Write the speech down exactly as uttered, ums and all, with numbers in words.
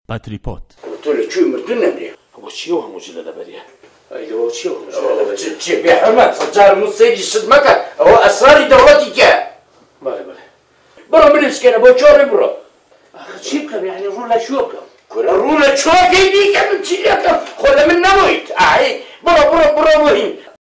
پاتریپۆت تۆ لەکوێ مردن نەبرێ بۆ چیەوە هەمووجی لە دەبەریە ئەیەوە چی چی بێحرمەت سەجار من سەیری شت مەکە ئەوە ئەسراری دەوڵەتی کە بەڵێ بەڵێ بڕۆ بنووسکێنە بۆ چۆڕێ بڕۆ ئاخە چی بکەم یعنی ڕوو لە شوە بکەم کورە ڕوو لە چۆکەی دیکە من چی لەکەم خۆ لە من نەبوویت ئاهی بڕۆ بڕۆ بڕۆ بۆ هین